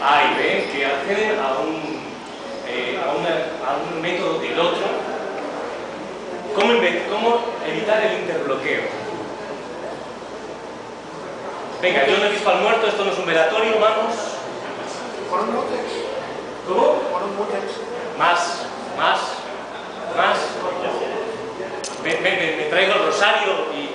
A y B que acceden a un método del otro. ¿Cómo evitar el interbloqueo? Venga, yo no he visto al muerto, esto no es un velatorio, vamos. Con un mutex. ¿Cómo? Con un mutex. Más. Me traigo el rosario y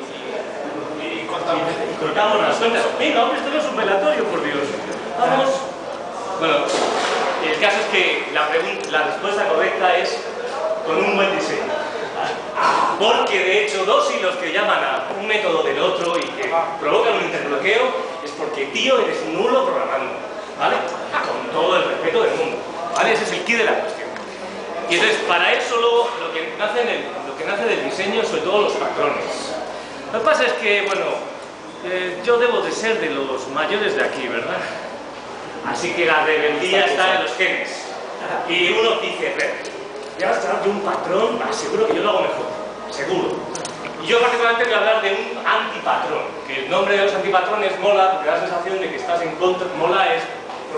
cortamos las cuentas. Venga, hombre, esto no es un velatorio, por Dios. Vamos. Bueno, el caso es que la respuesta correcta es con un buen diseño. Porque de hecho dos hilos que llaman a un método del otro y que provocan un interbloqueo es porque, tío, eres nulo programando, ¿vale? Con todo el respeto del mundo, ¿vale? Ese es el quid de la cuestión. Y entonces, para eso luego lo que nace del diseño, sobre todo los patrones. Lo que pasa es que, bueno, yo debo de ser de los mayores de aquí, ¿verdad? Así que la rebeldía está en los genes. Y uno dice, ya está, de un patrón, seguro que yo lo hago mejor, seguro. Y yo particularmente voy a hablar de un antipatrón, que el nombre de los antipatrones mola porque da la sensación de que estás en contra, mola es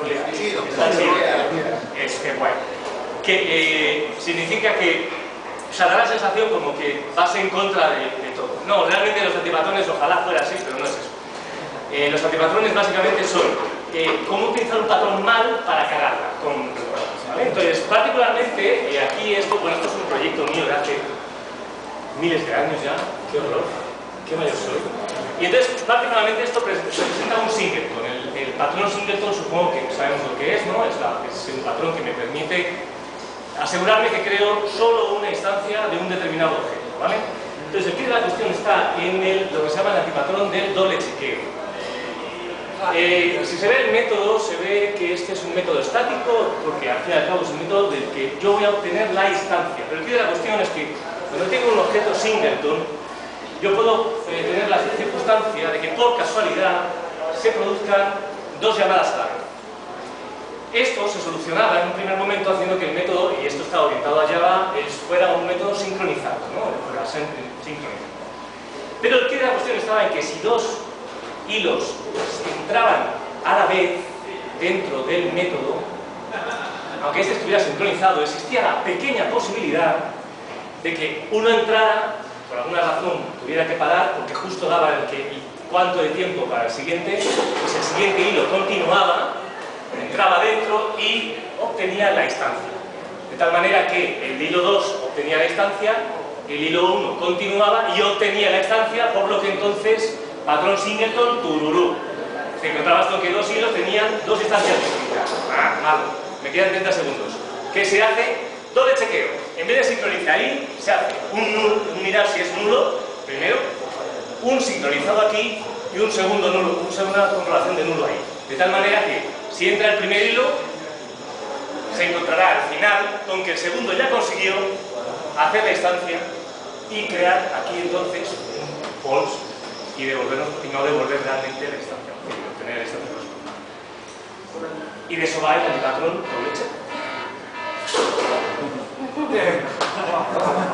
que bueno, que significa que, o sea, da la sensación como que vas en contra de todo. No, realmente los antipatrones ojalá fuera así, pero no es eso. Los antipatrones básicamente son cómo utilizar un patrón mal para cagarla. ¿Vale? Entonces, particularmente, aquí esto es un proyecto mío de hace miles de años ya. Qué horror, qué mayor soy. Y entonces, particularmente esto presenta un singleton. El patrón singleton supongo que sabemos lo que es, ¿no? Es un patrón que me permite asegurarme que creo solo una instancia de un determinado objeto, ¿vale? Entonces, el quid de la cuestión está en lo que se llama el antipatrón del doble chequeo. Si se ve el método, se ve que este es un método estático, porque al fin y al cabo es un método del que yo voy a obtener la instancia. Pero el quid de la cuestión es que cuando tengo un objeto singleton, yo puedo tener la circunstancia de que por casualidad se produzcan dos llamadas a la vez. Esto se solucionaba en un primer momento haciendo que el método, y esto está orientado a Java, fuera un método sincronizado, ¿no? Fuera sincronizado. Pero el quid de la cuestión estaba en que si dos hilos entraban a la vez dentro del método, aunque este estuviera sincronizado, existía la pequeña posibilidad de que uno entrara, por alguna razón tuviera que parar, porque justo daba cuánto de tiempo para el siguiente, pues el siguiente hilo continuaba, entraba dentro y obtenía la instancia. De tal manera que el hilo 2 obtenía la instancia, el hilo 1 continuaba y obtenía la instancia, por lo que entonces patrón singleton, tururú. Te encontrabas con que dos hilos tenían dos instancias distintas. Malo. Me quedan 30 segundos. ¿Qué se hace? Doble chequeo. En vez de sincronizar ahí, se hace un mirar si es nulo, primero, un sincronizado aquí y un segundo nulo, una comprobación de nulo ahí. De tal manera que, si entra el primer hilo, se encontrará al final con que el segundo ya consiguió hacer la instancia y crear aquí entonces un false y no devolver realmente la instancia, obtener la instancia correspondiente. Y de eso va el antipatrón doble check.